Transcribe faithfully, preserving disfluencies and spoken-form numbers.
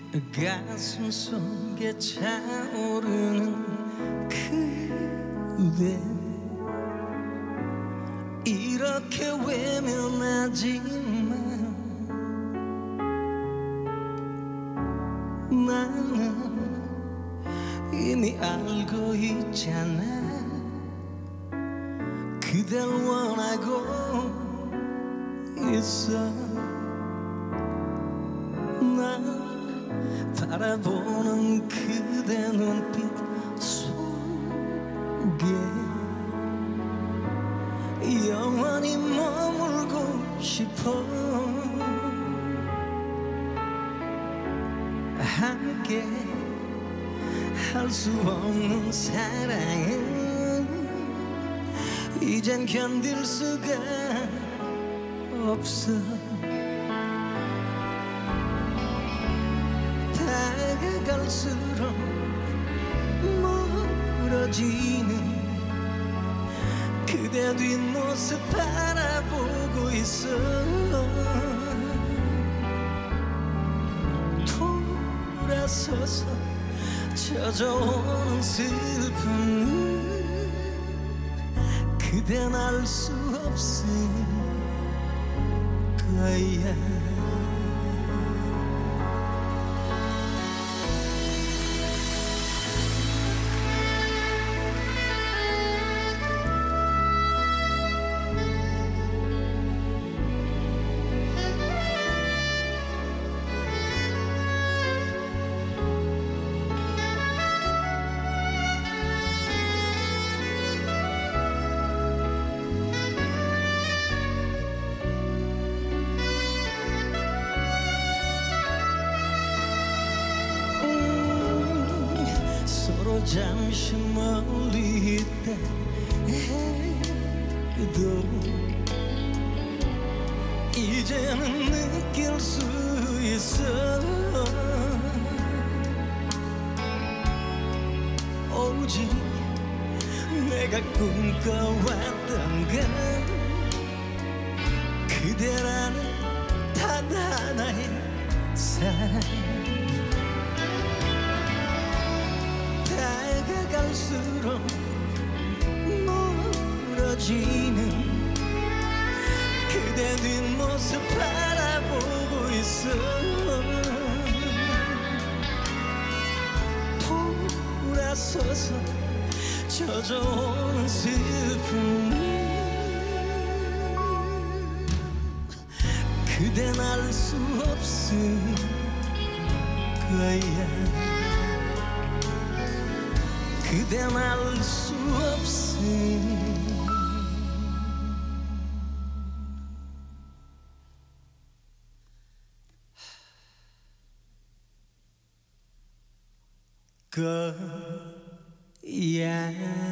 가슴 속에 차오르는 그대 이렇게 외면하지만 나는 이미 알고 있잖아. 그댈 원하고 있어. 난 바라보는 그대 눈빛 속에 영원히 머물고 싶어. 함께 할 수 없는 사랑은 이젠 견딜 수가 없어. 다가갈수록 멀어지는 그대 뒷모습 바라보고 있어. 돌아서서 젖어오는 슬픔을 그댄 알 수 없을 거야. 잠시 멀리 있다 해도 이제는 느낄 수 있어. 오직 내가 꿈꿔왔던 건 그대라는 단 하나의 사랑. 다가갈수록 멀어지는 그대 뒷모습 바라보고 있어. 돌아서서 젖어오는 슬픔을 그댄 알 수 없을 거야. 그댄 알 수 없을 거야.